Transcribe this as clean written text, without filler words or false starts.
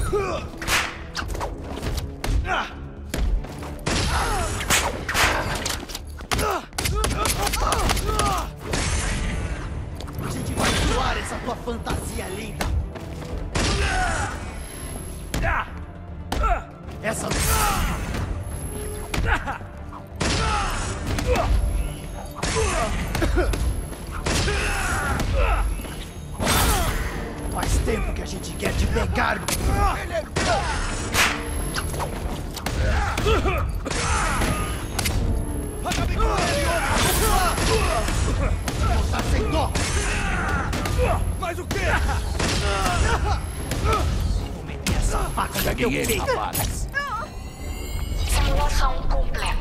A gente vai zoar essa tua fantasia linda. Essa... Faz tempo que a gente quer te pegar. Acabe com ele, homem! Não tá sem dó! Mas o quê? Vou meter essa faca no meu peito! Simulação completa.